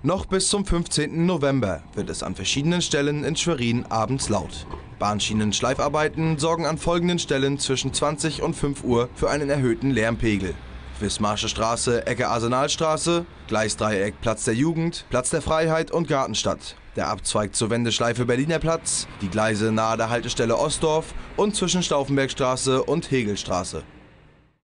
Noch bis zum 15. November wird es an verschiedenen Stellen in Schwerin abends laut. Bahnschienen-Schleifarbeiten sorgen an folgenden Stellen zwischen 20 und 5 Uhr für einen erhöhten Lärmpegel: Wismarsche Straße, Ecke Arsenalstraße, Gleisdreieck Platz der Jugend, Platz der Freiheit und Gartenstadt, der Abzweig zur Wendeschleife Berliner Platz, die Gleise nahe der Haltestelle Ostdorf und zwischen Stauffenbergstraße und Hegelstraße.